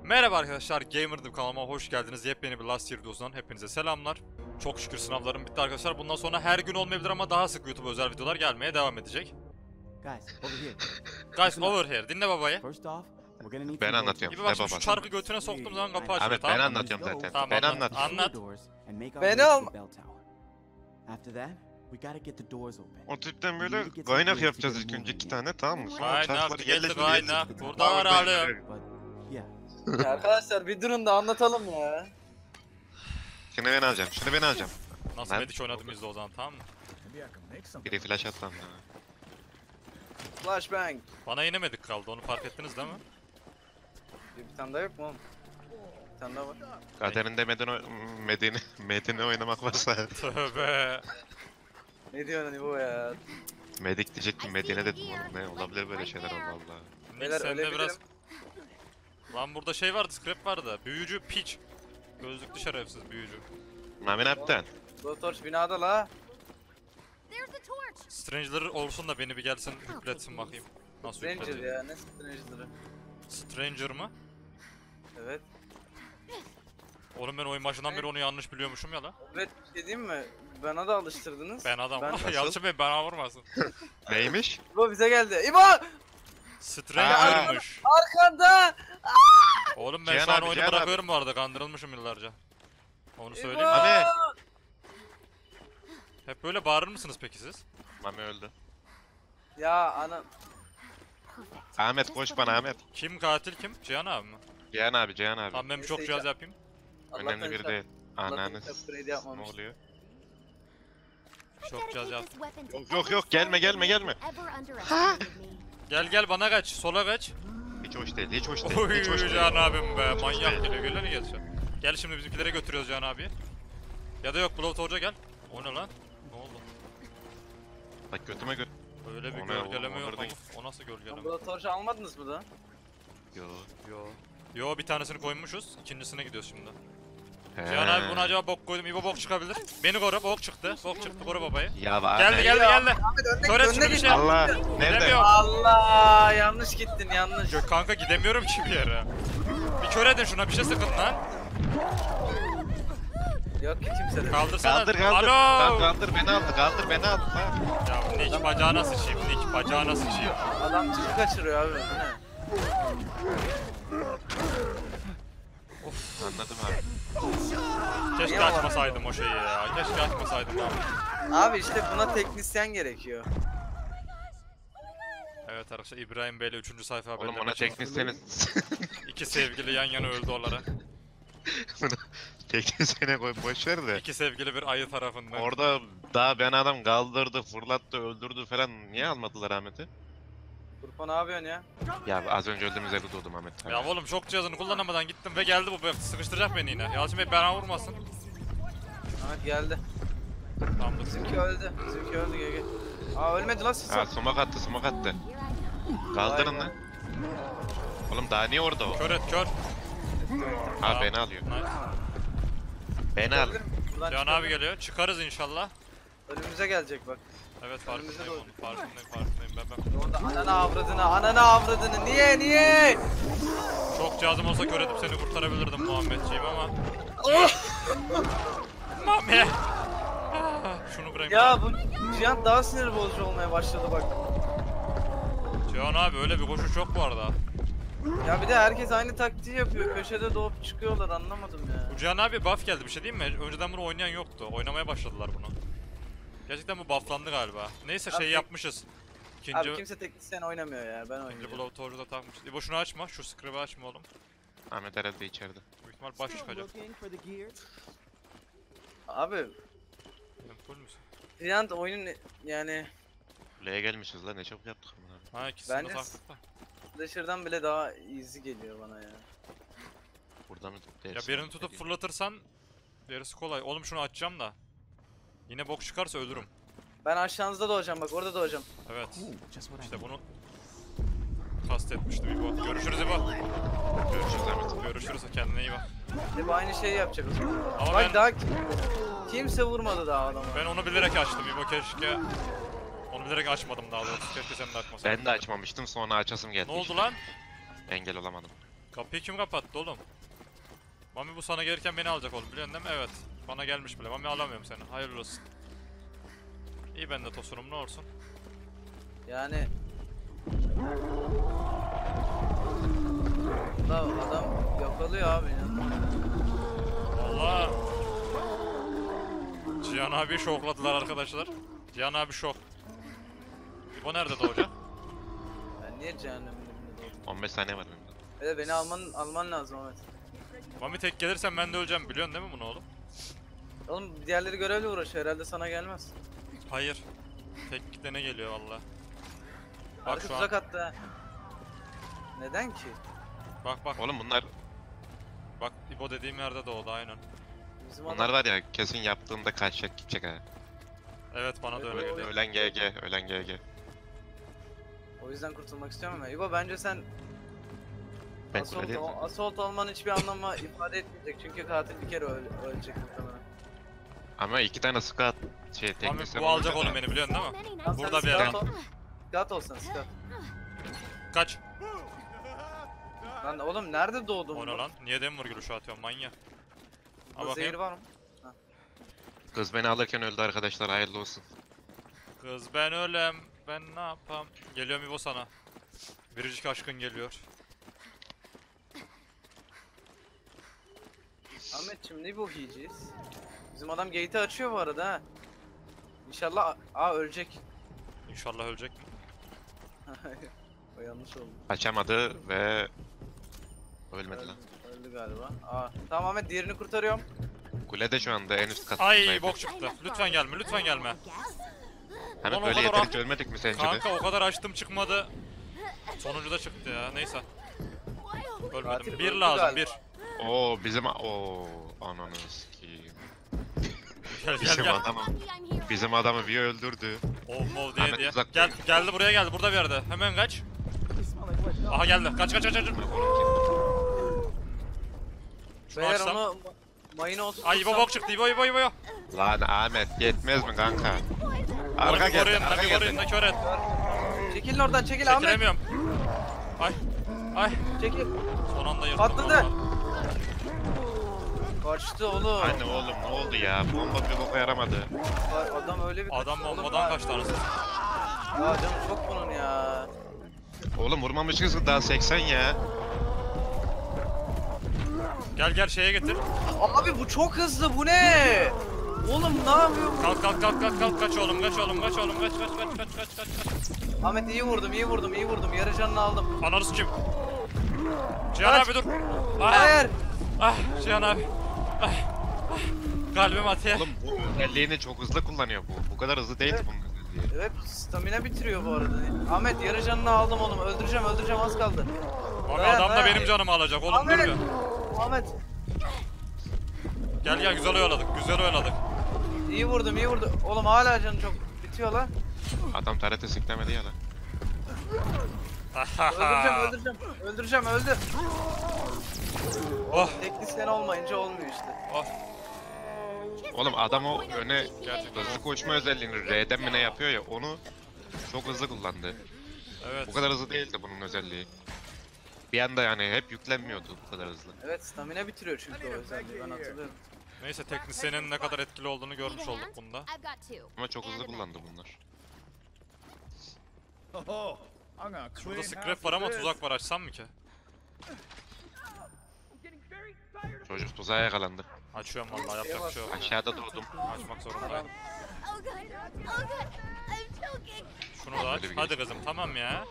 Merhaba arkadaşlar, Gamer'dım kanalıma hoş geldiniz. Yepyeni bir Last Year videosundan hepinize selamlar. Çok şükür sınavlarım bitti arkadaşlar. Bundan sonra her gün olmayabilir ama daha sık YouTube özel videolar gelmeye devam edecek. Guys, over here. Dinle babayı. Ben anlatıyorum. İyi bak şimdi şu çarkı götüne soktuğum zaman kapı açıyor, Ahmet tamam ben mı? anlatıyorum zaten. Tamam, Ben anlat. anlatıyorum. Beni al. O tipten böyle kaynak yapacağız ilk önce 2 tane, tamam mı? Sonra Kaynak, çarkları getir yerleştireceğiz. kaynak. Burada var abi. Ya arkadaşlar bir durun da anlatalım ya. Şunu ben alacağım, şunu ben alacağım. Nasıl Lan. Medic oynadım izle o zaman, tamam mı? Biri flash atlam ya. Flashbang. Bana yine Medic kaldı, onu fark ettiniz değil mi? Bir tane daha yok mu oğlum? Bir tane daha var. Kaderinde Medine oynamak varsa. Tövbe. Ne diyorsun İbo ya? Medik diyecektim, Medine dedim oğlum. Ne olabilir böyle şeyler, Allah Allah. Nick Beyler, sende ölebilirim. biraz... Lan burada şey vardı, scrap vardı. Büyücü piç. Gözlüklü şerefsiz büyücü. Mami ne yaptın? Doktor binada la. Stranger olsun da beni bir gelsin hükletsin bakayım. Nasıl Stranger hükletiyor? ya, ne Stranger'ı? Stranger mı? Evet. Oğlum ben oyun başından beri onu yanlış biliyormuşum ya la. Evet, bir şey diyeyim mi? Bana da alıştırdınız. Ben adam. Ben- Yanlış bey bana vurmasın. Neymiş? İbo bize geldi. İbo! Stranger'mış. Arkanda! Oğlum ben Cihan şu an abi, oyunu Cihan bırakıyorum bu arada, kandırılmışım yıllarca. Onu İbo! söyleyeyim mi? Abi! Hep böyle bağırır mısınız peki siz? Mami öldü. Ya ana... Ahmet koş bana Ahmet. Kim katil kim? Cihan abi mi? Cihan abi, Cihan abi. Tamam ben bir çok Neyse, cihaz yapayım. Önemli biri değil. Ananı s- upgrade ne yapmamış. oluyor? Çok cihaz yaptım. Yok, gelme. Gel gel bana kaç, sola kaç. Hiç hoş değil, hiç hoş değil, Oy hiç hoş değil. Cihan abim be, manyak değil. geliyor, geliyor ne geçiyor. Gel şimdi bizimkilere götürüyoruz Cihan abi. Ya da yok, Blood Hoca gel. O ne lan? Ne oldu? Bak götüme göt. Öyle bir O ne, gölgeleme o yok. orada- O nasıl gölgeleme? Ambulatorcu almadınız mı da? Yo. Yo bir tanesini koymuşuz. İkincisine gidiyoruz şimdi. He. Cihan abi buna acaba bok koydum. İbo bok çıkabilir. Beni koru, bok çıktı. Bok çıktı, koru babayı. Ya Ahmet. Geldi. Ahmet önüne Söyle git, şunu önüne bir git. şey. Allah. Nerede? Gidemiyorum. Allah, yanlış gittin, yanlış. Yok kanka gidemiyorum ki bir yere. Bir kör edin şuna, bir şey sıkın lan. Yok ki kimse de. Kaldırsana. Kaldır. Alo. Tamam, kaldır beni aldı. Ha. Ya Nick bacağına sıçayım, Nick bacağına sıçayım. Adam çıkı kaçırıyor abi. Bu ne? Anladım abi. Keşke Niye var? açmasaydım o şeyi ya. Keşke açmasaydım abi. Abi işte buna teknisyen gerekiyor. Evet arkadaşlar, İbrahim Bey'le 3. sayfa Oğlum haberleri. ona teknisyeniz. İki sevgili yan yana öldü olarak. Teknisyene koy, boş ver de. İki sevgili bir ayı tarafından. Orada daha ben adam kaldırdı, fırlattı, öldürdü falan. Niye almadılar Ahmet'i? Turpo ne yapıyorsun ya? Ya az önce öldüğümüz yerde doğdum Ahmet. Ya oğlum çok cihazını kullanamadan gittim ve geldi bu, sıkıştıracak beni yine. Yalçın Bey bana vurmasın. Ahmet geldi. Tamam da Bizimki öldü. Bizimki öldü gel. Aa ölmedi lan siz. Ha smoke attı. Kaldırın Vay lan. Oğlum daha niye orada o? kör et kör. Ha Tamam. beni alıyor. Nice. Beni al. Buradan Cihan çıkalım. abi geliyor. Çıkarız inşallah. Önümüze gelecek bak. Evet Önümüze farkındayım doğru. onun. Farkındayım ben. Orada ananı avradını. Niye? Çok cihazım olsa kör edip seni kurtarabilirdim Muhammedciğim ama. Mami. Şunu kırayım. Ya bu Cihan daha sinir bozucu olmaya başladı bak. Cihan abi öyle bir koşu çok bu arada. Ya bir de herkes aynı taktiği yapıyor. Köşede doğup çıkıyorlar anlamadım ya. Bu Cihan abi buff geldi, bir şey diyeyim mi? Önceden bunu oynayan yoktu. Oynamaya başladılar bunu. Gerçekten bu bufflandı galiba. Neyse Abi- şey yapmışız. Abi İkinci kimse teknisyen oynamıyor ya ben ikinci oynayacağım. blow torch'u da takmışız. İbo şunu açma, şu scrib'i açma oğlum. Ahmet herhalde içeride. Büyük ihtimal baş çıkacak. Abi Sen full müsün? Giant oyunun yani Kuleye gelmişiz lan, ne çabuk yaptık bunu. Ha ikisini de Bence- taktık da. Slasher'dan bile daha easy geliyor bana ya. Burada mı? Ya birini tutup fırlatırsan gerisi kolay. Oğlum şunu açacağım da. Yine bok çıkarsa ölürüm. Ben aşağınızda doğacağım bak orada doğacağım. Evet. İşte bunu kastetmiştim İbo. Görüşürüz İbo. Görüşürüz Ahmet. Görüşürüz, kendine iyi bak. Hep aynı şeyi yapacak o zaman. Ama Bak ben- daha kimse vurmadı daha adamı. Ben onu bilerek açtım İbo, keşke. Onu bilerek açmadım daha doğrusu. Keşke sen de açmasaydın. Ben de açmamıştım, sonra açasım geldi. Ne oldu işte. lan? Engel olamadım. Kapıyı kim kapattı oğlum? Mami bu sana gelirken beni alacak oğlum biliyorsun değil mi? Evet. Bana gelmiş bile. Mami alamıyorum seni. Hayırlı olsun. İyi ben de tosunum ne olsun. Yani... Da adam yakalıyor abi ya. Valla. Cihan abi şokladılar arkadaşlar. Cihan abi şok. İbo nerede doğacak? Ben niye cehennemin dibinde doğdum? 15 saniye var benim. Evet beni alman lazım Ahmet. Mami tek gelirsen ben de öleceğim biliyorsun değil mi bunu oğlum? Oğlum diğerleri görevle uğraşıyor herhalde sana gelmez. Hayır. Tek de ne geliyor valla. Bak Arka şu an. tuzak attı ha. Neden ki? Bak bak. Oğlum bunlar Bak İbo dediğim yerde doğdu aynen. Bizim bunlar var ya kesin yaptığında kaçacak gidecek ha. Evet bana da öyle Evet, geliyor. Ölen GG, ölen GG. O yüzden kurtulmak istiyorum ama İbo bence sen Ben kuledeyim. assault olmanın hiçbir anlamı ifade etmeyecek çünkü katil bir kere ölecek muhtemelen. Ama 2 tane squad şey Mami teknisyen bu alacak olunca oğlum da- beni biliyorsun değil mi? Tamam, Burada sen bir scout yerden. ol. Scout olsan scout. Kaç. Lan oğlum nerede doğdun? O ne lan? Niye demir gülüşü atıyorsun manyak? Al Burada zehir bakayım. var mı? Kız beni alırken öldü arkadaşlar hayırlı olsun. Kız ben ölem. Ben ne yapam? Geliyorum İbo sana. Biricik aşkın geliyor. Ahmetciğim ne bu yiyeceğiz? Bizim adam gate'i açıyor bu arada ha. İnşallah ölecek. İnşallah ölecek mi? O yanlış oldu. Açamadı ve ölmedi Öldü, lan. öldü galiba. Tamam Ahmet diğerini kurtarıyorum. Kulede şu anda en üst katta. Ay bok çıktı. Lütfen gelme lütfen gelme. Hani Ulan o böyle kadar yeterince ölmedik mi sence de? Kanka o kadar açtım çıkmadı. Sonuncu da çıktı ya neyse. Ölmedim. Katil Bir öldü lazım galiba. bir. Oo bizim ananı sikeyim. Gel gel Bizim gel. adamı bir öldürdü. Oh diye Ahmet diye. uzak Gel dur. geldi buraya geldi burada bir yerde. Hemen kaç. Aha geldi. Kaç kaç kaç kaç. Şunu Beyler açsam. onu mayına olsun. Ay İbo bok çıktı İbo İbo İbo. Lan Ahmet yetmez mi kanka? Arka Nabi geldi, koruyun arka Nabi koruyun geldi. da kör et. Çekilin oradan çekil Ahmet. Çekilemiyorum. Ay. Ay. Çekil. Son anda yırttım. Patladı. vallahi. Kaçtı oğlum. Anne oğlum ne oldu ya? Bomba bir boka yaramadı. Adam öyle bir Adam kaçtı oğlum bombadan ya. kaçtı anasını. Ya canım çok bunun ya. Oğlum vurmamışız ki daha 80 ya. Gel gel şeye getir. Abi bu çok hızlı bu ne? Oğlum ne yapıyor bu? Kalk kalk kalk kalk kalk kaç oğlum kaç oğlum kaç oğlum kaç kaç kaç kaç kaç kaç kaç. Ahmet iyi vurdum iyi vurdum iyi vurdum. Yarı canını aldım. Ananız kim? Cihan Kaç. abi dur. Ah, Hayır. ah Cihan abi. Ah, ah. Kalbim atıyor. Oğlum bu özelliğini çok hızlı kullanıyor bu. Bu kadar hızlı değildi Evet. bunun özelliği. Evet stamina bitiriyor bu arada. Ahmet yarı canını aldım oğlum. Öldüreceğim az kaldı. Abi Dayan, adam da dayan. benim canımı alacak oğlum Ahmet. dur ya. Ahmet Gel gel güzel oyaladık güzel oyaladık. iyi vurdum iyi vurdum. Oğlum hala canı çok bitiyor lan. Adam tarete siklemedi ya lan. Öldüreceğim öldü. Oh. Teknisyen olmayınca olmuyor işte. Oh. Oğlum adam o öne gerçekten hızlı koşma özelliğini R'den mi ne yapıyor ya onu çok hızlı kullandı. Evet. Bu kadar hızlı değildi bunun özelliği. Bir anda yani hep yüklenmiyordu bu kadar hızlı. Evet stamina bitiriyor çünkü o özelliği ben hatırlıyorum. Neyse teknisyenin ne kadar etkili olduğunu görmüş olduk bunda. Ama çok hızlı kullandı bunlar. Şurada scrap var ama tuzak var açsam mı ki? Çocuk tuzağa yakalandı. Açıyorum vallahi yapacak bir şey yok. Aşağıda doğdum. Açmak zorundayım. Şunu da aç. Böyle bir Hadi kızım tamam ya.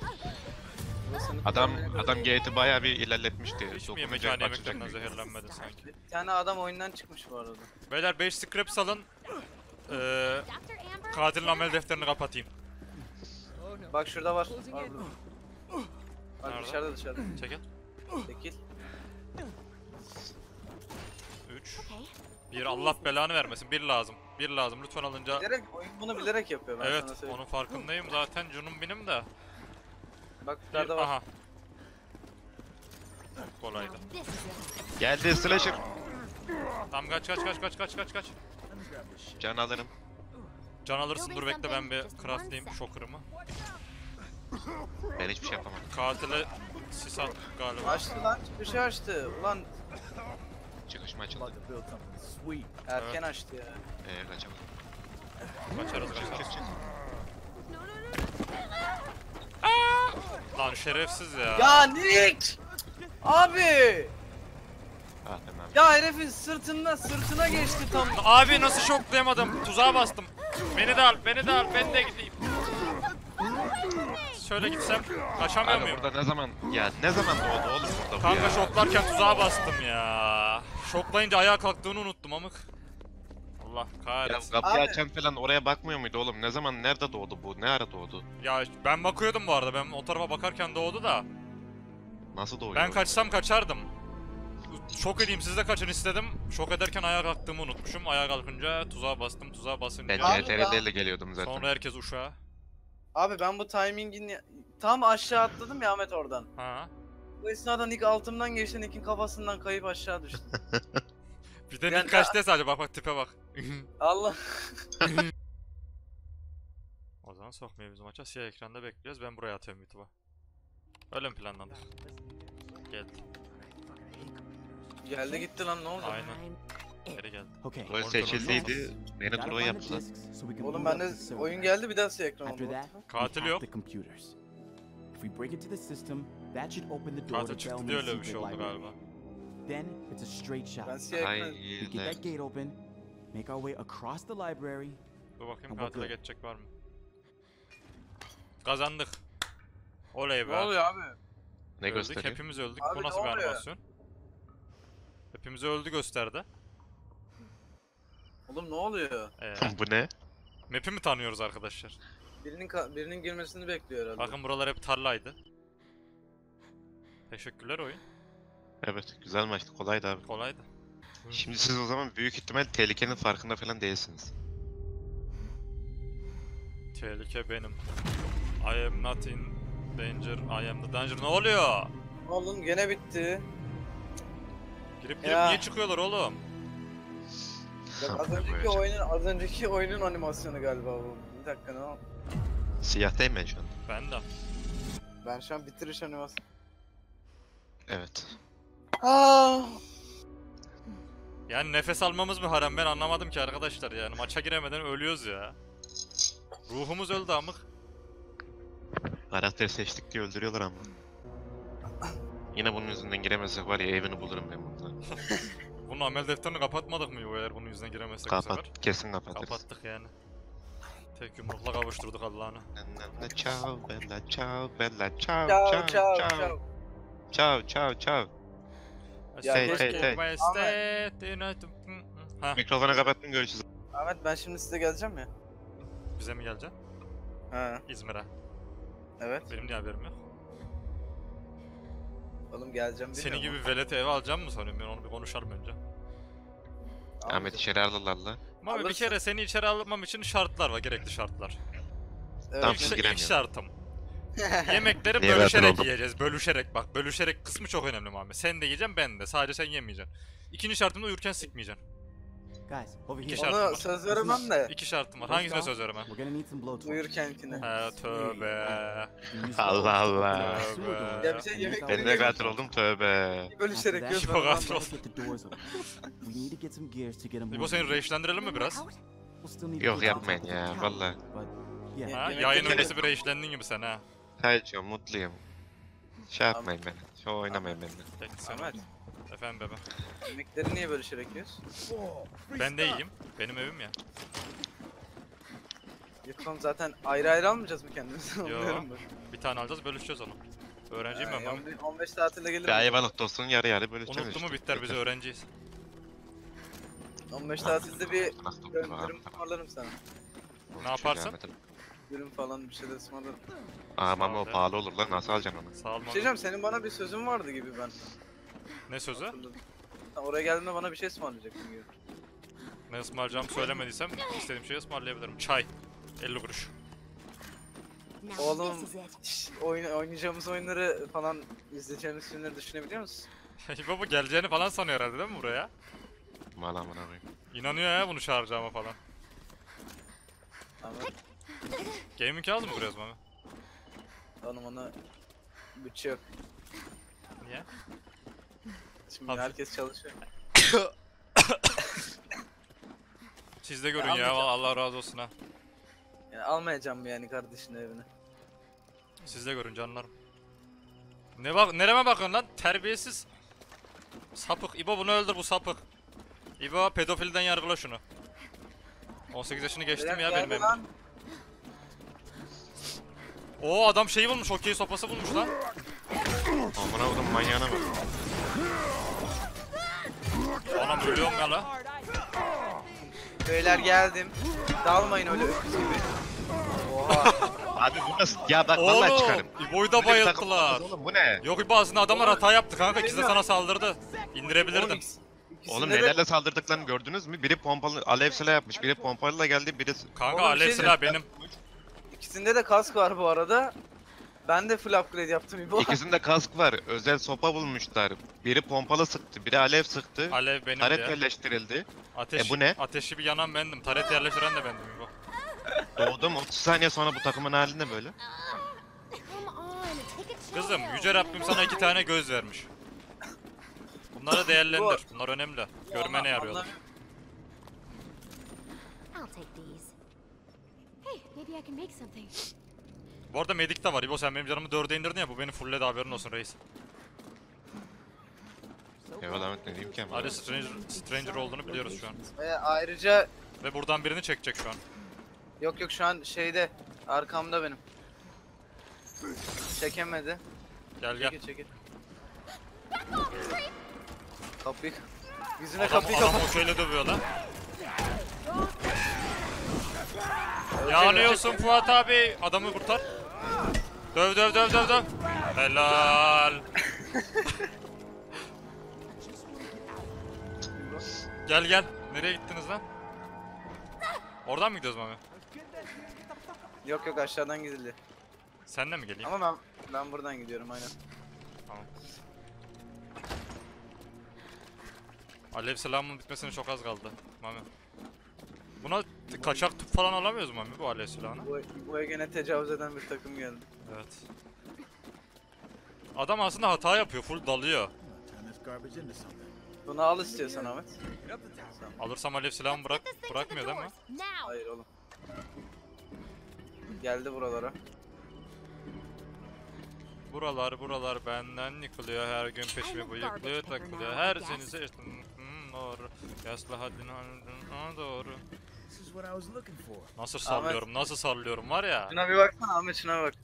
Adam gate'i bayağı bir ilerletmişti. Hiç mi Dokununca yemekhane açacak yemeklerinden büyük. zehirlenmedin sanki? Bir tane adam oyundan çıkmış bu arada. Beyler 5 scrap salın. Katilin amel defterini kapatayım. Bak şurada var. Var burada. Bak Nerede? dışarıda. Çekil. Çekil. 3 1 Allah belanı vermesin. 1 lazım. 1 lazım. Lütfen alınca. Oyun bunu bilerek yapıyor ben Evet, sana söyleyeyim. onun farkındayım zaten. Cunum benim de. Bak Bir, dışarıda var. aha. Kolaydı. Geldi slasher. Tamam kaç. Can alırım. Can alırsın dur bekle ben bir craftlayayım shocker'ımı. Ben hiçbir şey yapamadım. Katile sis attık galiba. Açtı lan, çıkışı açtı. Ulan Çıkışma açıldı. erken açtı ya. Kaçamadım. Kaçarız Çık kaçarız. çık. Lan şerefsiz ya. Ya Nick! Abi! Ah tamam. Ya herifin sırtına geçti tam. Abi nasıl şoklayamadım? Tuzağa bastım. Beni de al, beni de al, ben de gideyim. Şöyle gitsem kaçamıyor Abi muyum? burada ne zaman doğdu oğlum burada bu Kanka ya? şoklarken tuzağa bastım ya. Şoklayınca ayağa kalktığını unuttum amık. Allah Ya kahretsin. kapıyı Abi. açan falan oraya bakmıyor muydu oğlum? Ne zaman nerede doğdu bu? Ne ara doğdu? Ya ben bakıyordum bu arada. Ben o tarafa bakarken doğdu da. Nasıl doğuyor? Ben kaçsam kaçardım. Şok edeyim siz de kaçın istedim. Şok ederken ayağa kalktığımı unutmuşum. Ayağa kalkınca tuzağa bastım. Tuzağa basınca Ben Abi CTRL'le geliyordum zaten. sonra herkes uşağa. Abi ben bu timingin tam aşağı atladım ya Ahmet oradan. Ha. Bu esnada Nick altımdan geçti, Nick'in kafasından kayıp aşağı düştü. Bir de Yani- Nick kaçtı sadece bak tipe bak. Allah. O zaman sokmayı bizim maça. Siyah ekranda bekliyoruz. Ben buraya atıyorum YouTube'a. Öyle mi planladık? Geldi. Geldi gitti lan, ne oldu? Aynen. Geri geldi. Okay. Rol seçildiydi. Beni Gotta pro find the yaptılar. disks so we can Oğlum boot bende up the server. oyun geldi, bir daha siyah ekran After oldu. that, Katil we yok. hack the computers. If we break into the system, that should open the door Katil to çıktı diye Bellman's öyle bir şey secret oldu library. galiba. Then it's a straight shot. Ben siyah ekran... We get Hayır. that gate open, make our way across the library. Dur bakayım Ama katile good. geçecek var mı? Kazandık. Oley Ne be. oluyor abi? Ne Öldük, gösteriyor? hepimiz öldük. Abi Bu ne nasıl bir oluyor? animasyon? Hepimiz öldü gösterdi. Oğlum ne oluyor? Bu ne? Map'i mi tanıyoruz arkadaşlar? Birinin girmesini bekliyor herhalde. Bakın buralar hep tarlaydı. Teşekkürler oyun. Evet, güzel maçtı. Kolaydı abi. Kolaydı. Şimdi siz o zaman büyük ihtimal tehlikenin farkında falan değilsiniz. Tehlike benim. I am not in danger, I am the danger. Ne oluyor? Oğlum gene bitti. Girip Ya. niye çıkıyorlar oğlum? Bak, az önceki oyunun animasyonu galiba bu. Bir dakika, ne oldu? Siyahtayım ben şu an. Ben de. Ben şu an bitiriş animasyonu. Evet. Aa! Yani nefes almamız mı harem, ben anlamadım ki arkadaşlar yani. Maça giremeden ölüyoruz ya. Ruhumuz öldü amık. Karakter seçtik diye öldürüyorlar ama. Yine bunun yüzünden giremezsek var ya evini bulurum ben bundan. Bunun amel defterini kapatmadık mı eğer bunun yüzüne giremezsek bu sefer? Kapat, kesin kapatırız. Kapattık yani. Tek yumrukla kavuşturduk Allah'ını. Ciao bella, ciao bella, ciao Ciao ciao ciao ciao ciao. ciao ciao ciao. Ya Hey, keşke- hey, hey. Ha, Mikrofonu kapattım, görüşürüz. Ahmet ben şimdi size geleceğim ya. bize mi geleceksin? Ha, İzmir'e. evet. Benim niye haberim yok? Oğlum geleceğim Senin bilmiyorum gibi veleti eve alacağım mı sanıyorum, ben onu bir konuşalım önce. ama- Ahmet içeri alırlar la. Ama bir Alırsın. kere seni içeri almam için şartlar var, gerekli şartlar. Evet. Tamam, İlk, siz ilk giremiyorum. şartım. Yemekleri Niye zaten bölüşerek oldum? yiyeceğiz. Bölüşerek bak. Bölüşerek kısmı çok önemli Muhammed. Sen de yiyeceksin, ben de. Sadece sen yemeyeceksin. İkinci şartım da uyurken sikmeyeceksin. Guys, over İki here. şartım Ona var. söz veremem de. İki şartım var. Hangisine söz veremem? We're gonna need some blowtorches. Uyurkenkine. He tövbe. We can use Allah those to open Allah. the sewer doors Ya bir şey and yemek make our Ben way de out. katil oldum, tövbe. Bölüşerek After göz that, Çok vermem. rahat. let's get the doors open. We need to get some gears to get them İbo seni moving. reişlendirelim mi biraz? We'll still need to Yok get to the yapmayın top of the ya, tower, valla. but yeah. Ha? Yemek Yayın yemek- öncesi bir reişlendin gibi sen ha. Hayır, mutluyum. Şey yapmayın beni. Şu oynamayın benimle. Peki sen. Ahmet, Efendim bebe. yemekleri niye bölüşerek yiyoruz? Ben de iyiyim. Benim evim ya. Yutmam zaten ayrı ayrı almayacağız mı kendimize? Yo. Anlıyorum ben. Bir tane alacağız, bölüşeceğiz onu. Öğrenciyim ben Muhammed. 15 tatilde gelirim. Bir ayvalık dostun yarı yarı bölüşeceğiz Unuttu mu işte. Bitter, biz Yeter. öğrenciyiz. 15 tatilde bir Bıraktım, dürüm bıraktım. ısmarlarım sana. Ne yaparsın? Dürüm falan bir şeyler ısmarlarım. Ama o Sağ ol. pahalı olur lan, nasıl alacaksın onu? Sağ ol Bir şey Muhammed. diyeceğim, senin bana bir sözün vardı gibi ben. Ne sözü? hatırladım. Sen oraya geldiğinde bana bir şey ısmarlayacaktın gibi. Ne ısmarlayacağımı söylemediysem istediğim şeyi ısmarlayabilirim. Çay. 50 kuruş. Oğlum, oynayacağımız oyunları falan, izleyeceğimiz filmleri düşünebiliyor musun? Baba geleceğini falan sanıyor herhalde değil mi buraya? Mal amına koyayım. İnanıyor ya bunu çağıracağıma falan. Ama Onun ona bütçe yok. Niye? Şimdi Abi. herkes çalışıyor. Siz de görün Ya, ya, almayacağım. Allah razı olsun ha. Yani almayacağım mı yani kardeşin evine? Siz de görün canlarım. Ne bak, nereme bakıyorsun lan? Terbiyesiz. Sapık. İbo bunu öldür, bu sapık. İbo pedofilden yargıla şunu. 18 yaşını geçtim Beyler ya benim geldi evim. lan. Oo adam şeyi bulmuş, hokey sopası bulmuş lan. Amına koydum manyağına bak. Anam ölüyorum ya lan. Beyler geldim. Dalmayın öyle öküz gibi. Oha. Abi bu nasıl? Ya bak vallahi Oğlum çıkarım. İbo'yu da Böyle bir takım bayılttılar. olmaz Oğlum bu ne? Yok İbo aslında adamlar hata yaptı kanka, ikisi de sana saldırdı. İndirebilirdim. İkisinde Oğlum de- nelerle saldırdıklarını gördünüz mü? Biri pompalı alev silah yapmış, biri pompalıyla geldi, biri Kanka Oğlum, alev şey silah diyeceğim. benim. İkisinde de kask var bu arada. Ben de full upgrade yaptım İbo. ikisinde kask var. Özel sopa bulmuşlar. Biri pompalı sıktı, biri alev sıktı. Alev benim Taret ya. yerleştirildi. Ateş, bu ne? Ateşi bir yanan bendim. Taret yerleştiren de bendim İbo. Doğdum 30 saniye sonra bu takımın hali ne böyle? Kızım yüce Rabbim sana 2 tane göz vermiş. Bunları değerlendir. Bunlar önemli. Görmene yarıyorlar. I'll take these. Hey, maybe I can make something. Bu arada medik de var. İbo sen benim canımı 4'e indirdin ya, bu beni fullledi, haberin olsun reis. Eyvallah Ahmet ne diyeyim ki ama. Ali Stranger olduğunu biliyoruz şu an. Ve ayrıca Ve buradan birini çekecek şu an. yok şu an şeyde arkamda benim. Çekemedi. Gel gel. Çekil çekil. Kapıyı yüzüne Adam, kapıyı adam kapat. okeyle dövüyor lan. Yanıyorsun Fuat abi. Adamı kurtar. Döv döv döv döv döv. Helal. Gel gel. Nereye gittiniz lan? Oradan mı gidiyoruz Mami? Yok yok aşağıdan gidildi. Sen de mi geleyim? Ama ben buradan gidiyorum aynen. Tamam. Alev silahımın bitmesine çok az kaldı Mami. Buna kaçak tüp falan alamıyoruz Mami, bu alev silahına. Bu gene tecavüz eden bir takım geldi. Evet. Adam aslında hata yapıyor, full dalıyor. Turn this garbage into something. Bunu al istiyorsan Ahmet. Alırsam alev silahımı bırakmıyor değil mi? Now. Hayır oğlum. Geldi buralara. Buralar benden yıkılıyor, her gün peşime bıyıklıyor takılıyor, her senize doğru, yasla haddini doğru. This is what I was looking for. Nasıl sallıyorum, nasıl sallıyorum var ya. Şuna bir baksana Ahmet, şuna bak.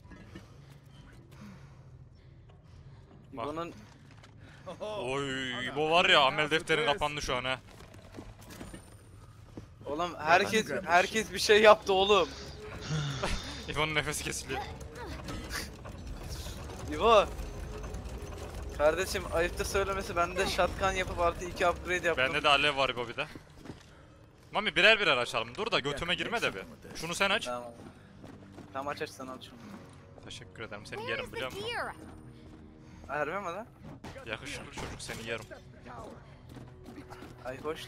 Bak. Bunun Oy, bu var ya, amel defterin kapandı şu an ha. oğlum herkes bir şey yaptı oğlum. İbo'nun nefesi kesiliyor. İbo. Kardeşim ayıptır söylemesi, ben de shotgun yapıp artı 2 upgrade yaptım. Bende de alev var İbo bir de. Mami birer birer açalım, dur da götüme girme de bir. Şunu sen aç. Tamam. Tamam aç sen al şunu. Teşekkür ederim, seni Where yerim is the biliyor musun? gear? Harbi mi lan? Yakışıklı çocuk, seni yerim. Ay hoş.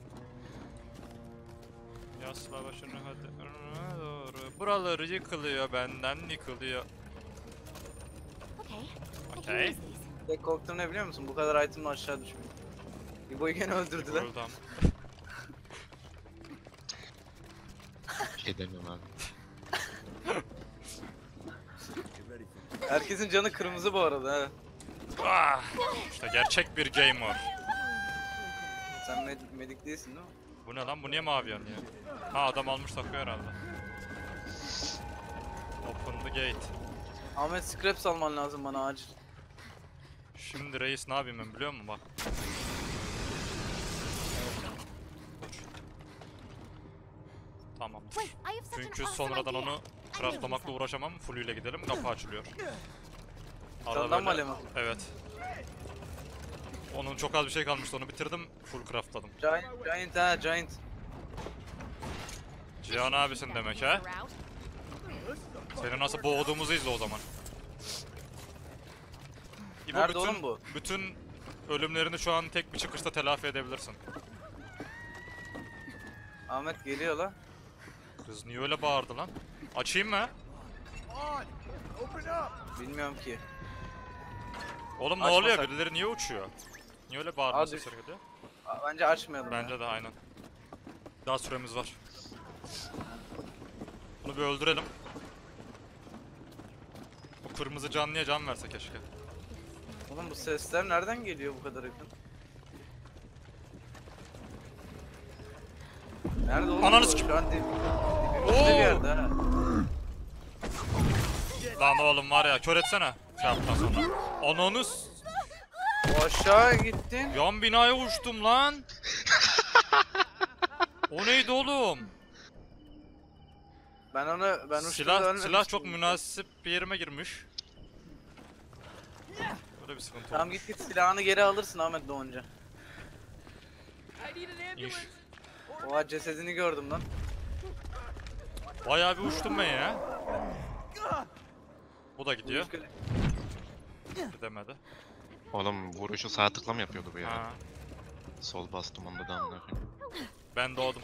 Yasla başını hadi doğru. Buraları yıkılıyor, benden yıkılıyor. Okay. I can Okay. use these. Tek korktuğum ne biliyor musun? Bu kadar item'la aşağı düşmüyor. İbo'yu gene öldürdüler. Öldü ama. Bir şey demiyorum abi. Get ready for Herkesin canı kırmızı bu arada ha. Ah, işte gerçek bir gamer. Sen medik değilsin değil mi? Bu ne lan, bu niye mavi yanıyor? Ha, adam almış takıyor herhalde. Open the gate. Ahmet scraps alman lazım bana acil. Şimdi reis ne yapayım ben biliyor musun bak. Tamamdır. Wait, I have such an Çünkü awesome sonradan idea. onu craftlamakla uğraşamam. Fullüyle gidelim, kapı açılıyor. Senden mi alev? Evet. Onun çok az bir şey kalmıştı, onu bitirdim. Full craftladım. Giant ha giant. Cihan abisin demek ha? Route. Seni nasıl boğduğumuzu izle o zaman. İbo, Nerede oğlum bu? bütün ölümlerini şu an tek bir çıkışta telafi edebilirsin. Ahmet geliyor lan. Kız niye öyle bağırdı lan? Açayım mı? Bilmiyorum ki. Oğlum ne Açmasak. oluyor? Birileri niye uçuyor? Niye öyle bağırma Abi- sesleri geliyor? Bence açmayalım. ya. Bence de aynen. Daha süremiz var. Bunu bir öldürelim. Bu kırmızı canlıya can verse keşke. Oğlum bu sesler nereden geliyor bu kadar yakın? Nerede oğlum? Ananı bu? sikim. Şu an dibimizde Oo! bir yerde ha. Lan oğlum var ya kör etsene. Şey yaptıktan sonra. Ananız. O aşağı gittin. Yan binaya uçtum lan. O neydi oğlum? Ben uçtuğumda Silah ölmemiştim. çok münasip bir yerime girmiş. Böyle bir sıkıntı Tamam olmuş. git silahını geri alırsın Ahmet doğunca. İş. Oha cesedini gördüm lan. Bayağı bir uçtum ben ya. Bu da gidiyor. Gidemedi. Oğlum vuruşu sağ tıkla mı yapıyordu bu ya? Ha. Sol bastım onda da amına koyayım. Ben doğdum.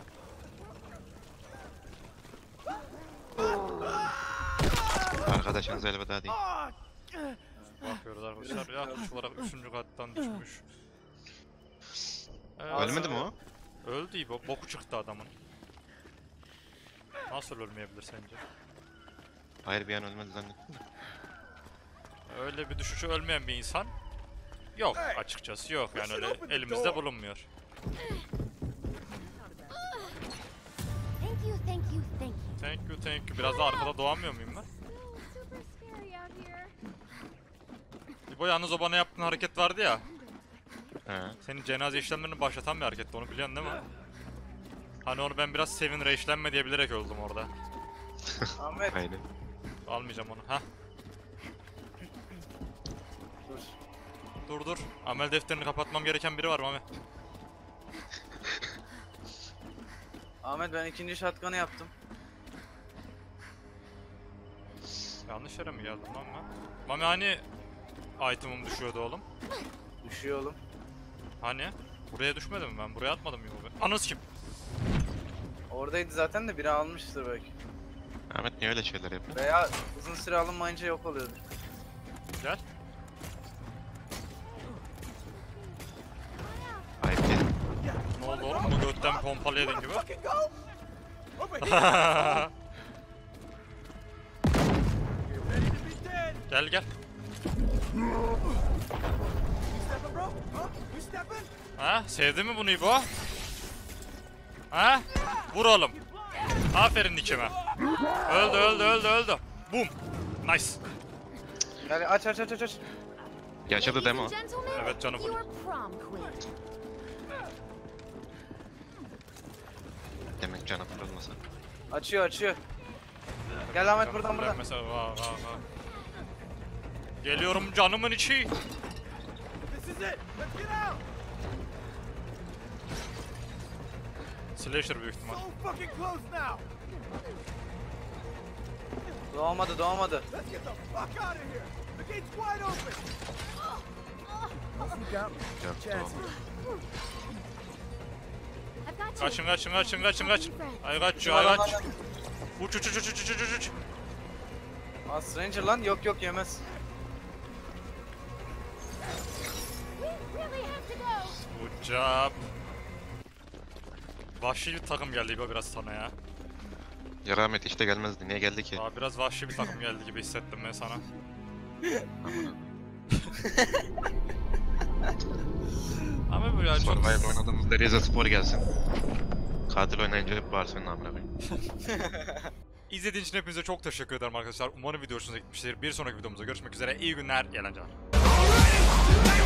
Arkadaşınız elveda değil. Bakıyoruz arkadaşlar. Yaklaşık olarak 3. kattan düşmüş. Evet. Ölmedi mi o? Öldü İbo. Boku çıktı adamın. Nasıl ölmeyebilir sence? Hayır bir an ölmedi zannettim de. Öyle bir düşüşü ölmeyen bir insan yok açıkçası yok yani öyle elimizde bulunmuyor. Thank you, thank you, thank you. Thank you. Biraz da arkada doğamıyor muyum ben? Super scary out here. İbo yalnız o bana yaptığın hareket vardı ya. He. Senin cenaze işlemlerini başlatan bir hareketti onu biliyorsun değil mi? Hani onu ben biraz sevin reişlenme diye bilerek öldüm orada. Ahmet Aynen. Almayacağım onu. Ha dur. dur. Amel defterini kapatmam gereken biri var Mami. Ahmet ben ikinci shotgun'ı yaptım. Yanlış yere mi geldim lan ben? Mami hani item'ım düşüyordu oğlum? Düşüyor oğlum. Hani? Buraya düşmedim mi ben? Buraya atmadım yolu ben. Anası kim? Oradaydı zaten de biri almıştır belki. Ahmet niye öyle şeyler yapıyor? Veya uzun süre alınmayınca yok oluyordur. Gel. Hayır değil. Ne oldu oğlum? Bu götten pompalı yedin gibi. Gel gel. Ha? Sevdin mi bunu İbo? Ha? Vur oğlum. Aferin Nick'ime. Öldü. Boom. Nice. Gel aç. Yaşadı deme o. Ladies and gentlemen, Evet, canım full. your prom queen. Demek canı kırılmasa. Açıyor. Gel Ahmet buradan. Mesela va. Geliyorum canımın içi. Slasher büyük ihtimal. Doğmadı. Yok tamam. I've got you. Kaçın. Ay kaç. Uç. Aa Stranger lan yok yemez. We really have to go. Good job. Vahşi bir takım geldi İbo biraz sana ya. Ya Ahmet işte gelmezdi. Niye geldi ki? Daha biraz vahşi bir takım geldi gibi hissettim ben sana. Ama bu ya çok... Survivor oynadığımızda Rize Spor gelsin. Katil oynayınca hep bağırsın amına koyayım. İzlediğiniz için hepinize çok teşekkür ederim arkadaşlar. Umarım video hoşunuza gitmiştir. Bir sonraki videomuzda görüşmek üzere. İyi günler, iyi eğlenceler.